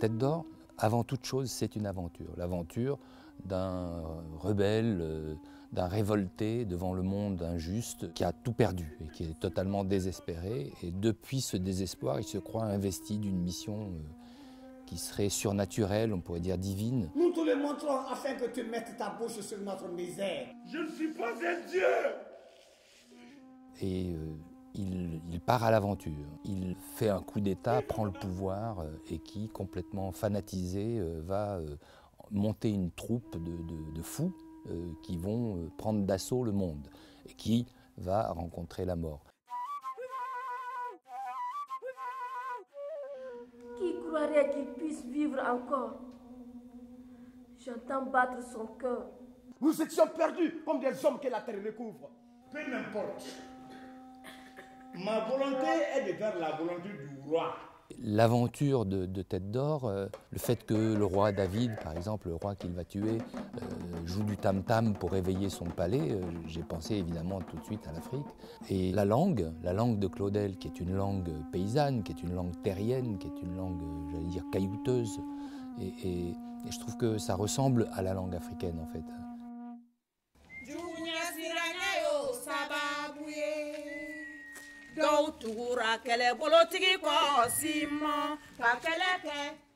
Tête d'Or, avant toute chose, c'est une aventure. L'aventure d'un rebelle, d'un révolté devant le monde injuste qui a tout perdu et qui est totalement désespéré. Et depuis ce désespoir, il se croit investi d'une mission qui serait surnaturelle, on pourrait dire divine. Nous te le montrons afin que tu mettes ta bouche sur notre misère. Je ne suis pas un dieu. Et il part à l'aventure. Il fait un coup d'État, prend le pouvoir et qui, complètement fanatisé, va monter une troupe de fous qui vont prendre d'assaut le monde et qui va rencontrer la mort. Qui croirait qu'il puisse vivre encore? J'entends battre son cœur. Nous étions perdus comme des hommes que la terre recouvre. Peu m'importe. Ma volonté est de faire la volonté du roi. L'aventure de Tête d'Or, le fait que le roi David, par exemple, le roi qu'il va tuer, joue du tam-tam pour réveiller son palais, j'ai pensé évidemment tout de suite à l'Afrique. Et la langue de Claudel, qui est une langue paysanne, qui est une langue terrienne, qui est une langue, j'allais dire, caillouteuse. Et je trouve que ça ressemble à la langue africaine, en fait. Dɔw tugura kɛlɛbolotigi kɔ si ma ka kɛlɛ kɛ